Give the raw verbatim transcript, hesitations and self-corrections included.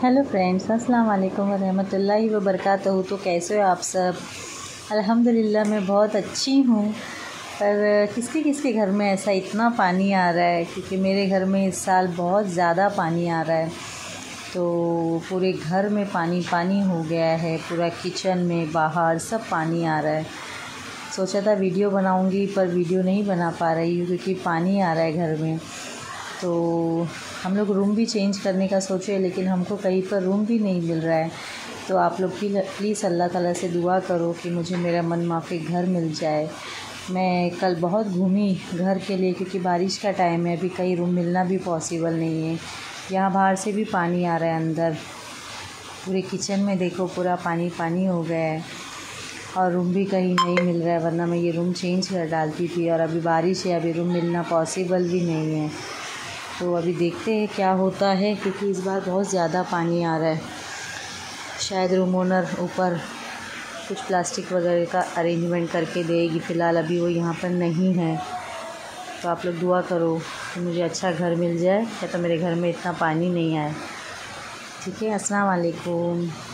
Hello friends, अस्सलाम वालेकुम रहमतुल्लाहि व बरकातहू। तो कैसे हो आप सब? अल्हम्दुलिल्लाह मैं बहुत अच्छी हूँ। पर किसके किसके घर में ऐसा इतना पानी आ रहा है, क्योंकि मेरे घर में इस साल बहुत ज़्यादा पानी आ रहा है। तो पूरे घर में पानी पानी हो गया है, पूरा किचन में बाहर सब पानी आ रहा है। सोचा था वीडियो बनाऊंगी, पर वीडियो नहीं बना पा रही हूँ क्योंकि पानी आ रहा है घर में। तो हम लोग रूम भी चेंज करने का सोचे, लेकिन हमको कहीं पर रूम भी नहीं मिल रहा है। तो आप लोग भी प्लीज़ अल्लाह ताला से दुआ करो कि मुझे मेरा मन माफ़िक घर मिल जाए। मैं कल बहुत घूमी घर के लिए, क्योंकि बारिश का टाइम है, अभी कहीं रूम मिलना भी पॉसिबल नहीं है। यहाँ बाहर से भी पानी आ रहा है अंदर, पूरे किचन में देखो पूरा पानी पानी हो गया है, और रूम भी कहीं नहीं मिल रहा है, वरना मैं ये रूम चेंज कर डालती थी। और अभी बारिश है, अभी रूम मिलना पॉसिबल भी नहीं है। तो अभी देखते हैं क्या होता है, क्योंकि इस बार बहुत ज़्यादा पानी आ रहा है। शायद रूम ओनर ऊपर कुछ प्लास्टिक वगैरह का अरेंजमेंट करके देगी, फ़िलहाल अभी वो यहाँ पर नहीं है। तो आप लोग दुआ करो कि मुझे अच्छा घर मिल जाए, या तो मेरे घर में इतना पानी नहीं आए। ठीक है, अस्सलाम वालेकुम।